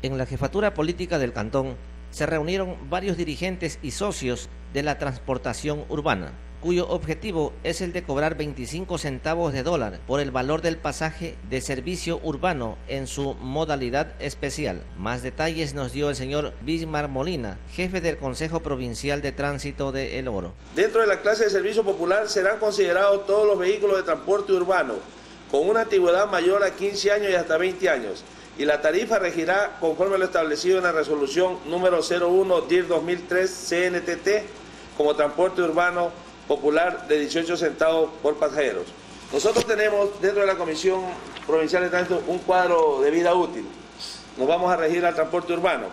En la jefatura política del cantón se reunieron varios dirigentes y socios de la transportación urbana, cuyo objetivo es el de cobrar 25 centavos de dólar por el valor del pasaje de servicio urbano en su modalidad especial. Más detalles nos dio el señor Bismar Molina, jefe del Consejo Provincial de Tránsito de El Oro. Dentro de la clase de servicio popular serán considerados todos los vehículos de transporte urbano con una antigüedad mayor a 15 años y hasta 20 años. Y la tarifa regirá conforme a lo establecido en la resolución número 01-DIR-2003 CNTT como transporte urbano popular de 18 centavos por pasajeros. Nosotros tenemos dentro de la Comisión Provincial de Tránsito un cuadro de vida útil. Nos vamos a regir al transporte urbano.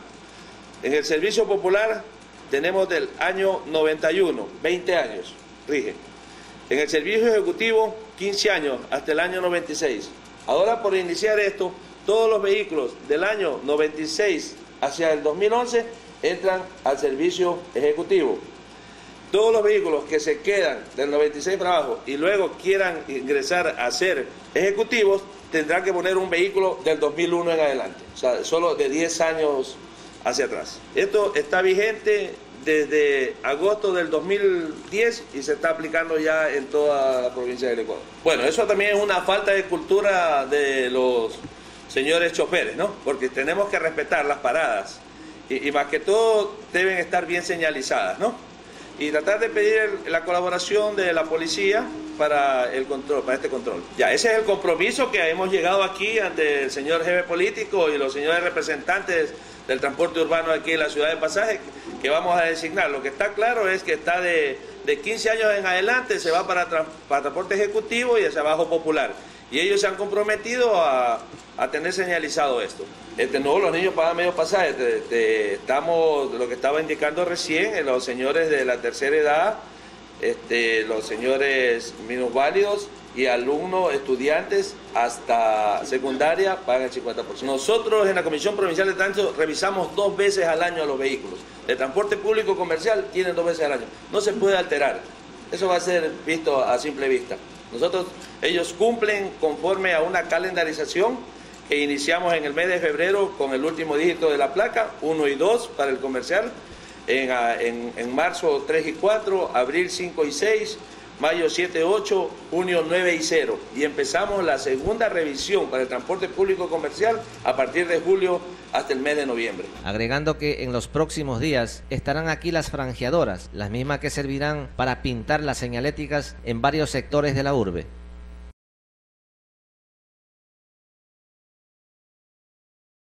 En el servicio popular tenemos del año 91, 20 años, rige. En el servicio ejecutivo, 15 años, hasta el año 96. Ahora, por iniciar esto, todos los vehículos del año 96 hacia el 2011 entran al servicio ejecutivo. Todos los vehículos que se quedan del 96 para abajo y luego quieran ingresar a ser ejecutivos, tendrán que poner un vehículo del 2001 en adelante, o sea, solo de 10 años hacia atrás. Esto está vigente desde agosto del 2010 y se está aplicando ya en toda la provincia del Ecuador. Bueno, eso también es una falta de cultura de los señores choferes, ¿no? Porque tenemos que respetar las paradas y más que todo deben estar bien señalizadas, ¿no? Y tratar de pedir la colaboración de la policía para el control, para este control. Ya, ese es el compromiso que hemos llegado aquí ante el señor jefe político y los señores representantes del transporte urbano aquí en la ciudad de Pasaje, que vamos a designar. Lo que está claro es que está de 15 años en adelante, se va para transporte ejecutivo y hacia abajo popular. Y ellos se han comprometido a tener señalizado esto. No, los niños pagan medio pasaje. Estamos, lo que estaba indicando recién, los señores de la tercera edad, los señores minusválidos y alumnos, estudiantes hasta secundaria pagan el 50%. Nosotros en la Comisión Provincial de Tránsito revisamos 2 veces al año a los vehículos. El transporte público comercial tienen 2 veces al año. No se puede alterar. Eso va a ser visto a simple vista. Ellos cumplen conforme a una calendarización que iniciamos en el mes de febrero con el último dígito de la placa, 1 y 2 para el comercial, en marzo 3 y 4, abril 5 y 6, mayo 7 y 8, junio 9 y 0. Y empezamos la segunda revisión para el transporte público comercial a partir de julio hasta el mes de noviembre. Agregando que en los próximos días estarán aquí las franjeadoras, las mismas que servirán para pintar las señaléticas en varios sectores de la urbe.